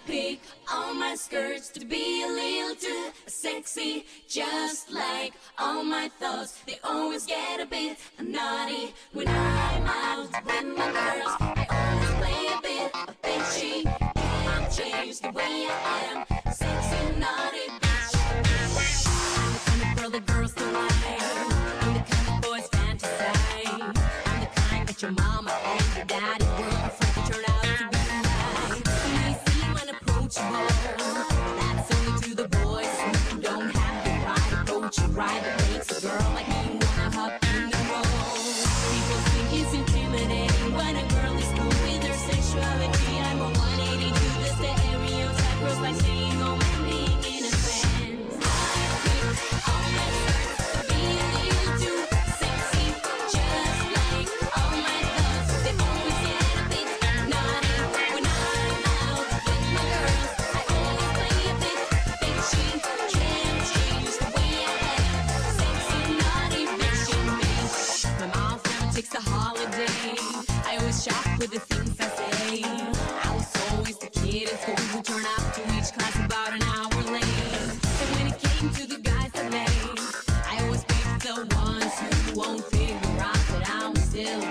pick all my skirts to be a little too sexy, just like all my thoughts. They always get a bit naughty when I'm out with my girls. I always play a bit of bitchy, can't change the way I am. Sexy, naughty bitch. I'm the kind of girl that girls don't like. I'm the kind of boys fantasize. I'm the kind that your mama and your daddy were afraid to turn out to be right. You may seem unapproachable. That's only to the boys who don't have the right approach. You right that makes a girl like me wanna hop in the roll. People think it's intimidating when a girl is cool with her sexuality. I'm a 180 to the stereotype. Girls like saying, oh man, being innocent. I pick all my skirts to be a little too sexy, just like all my thoughts. They always get a bit naughty when I'm out with my girls. I always play a bit bitchy, can't change the way I am. Sexy, naughty bitch in me. My mouth never takes a holiday. I always shop with the things I say. I was always the kid in school who turned out to each class about an hour late. And when it came to the guys I made, I always picked the ones who won't figure out that I'm still